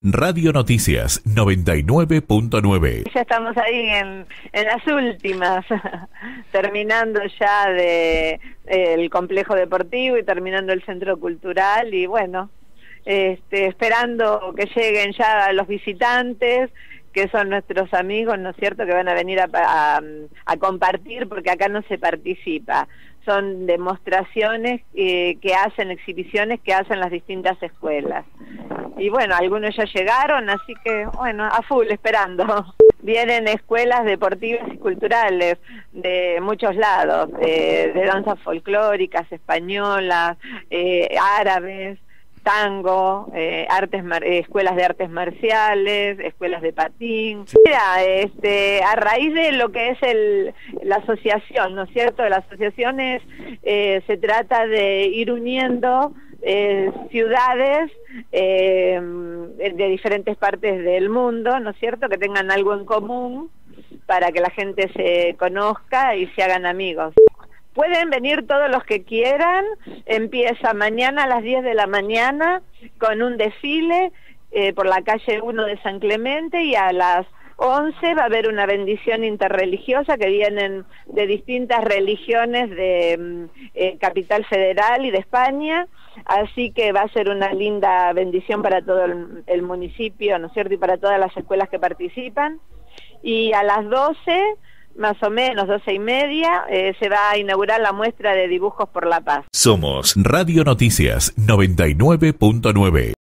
Radio Noticias 99.9. Ya estamos ahí en las últimas, terminando ya el complejo deportivo y terminando el centro cultural y bueno, esperando que lleguen ya los visitantes, que son nuestros amigos, ¿no es cierto?, que van a venir a compartir, porque acá no se participa. Son demostraciones que hacen, exhibiciones que hacen las distintas escuelas. Y bueno, algunos ya llegaron, así que bueno, a full esperando. Vienen escuelas deportivas y culturales de muchos lados, de danzas folclóricas, españolas, árabes, tango, escuelas de artes marciales, escuelas de patín. Mira, a raíz de lo que es la asociación, ¿no es cierto? La asociación se trata de ir uniendo ciudades de diferentes partes del mundo, ¿no es cierto?, que tengan algo en común para que la gente se conozca y se hagan amigos. Pueden venir todos los que quieran, empieza mañana a las 10 de la mañana con un desfile por la calle 1 de San Clemente, y a las 11 va a haber una bendición interreligiosa que vienen de distintas religiones de Capital Federal y de España, así que va a ser una linda bendición para todo el municipio, ¿no es cierto?, y para todas las escuelas que participan. Y a las 12, más o menos 12:30, se va a inaugurar la muestra de dibujos por la paz. Somos Radio Noticias 99.9.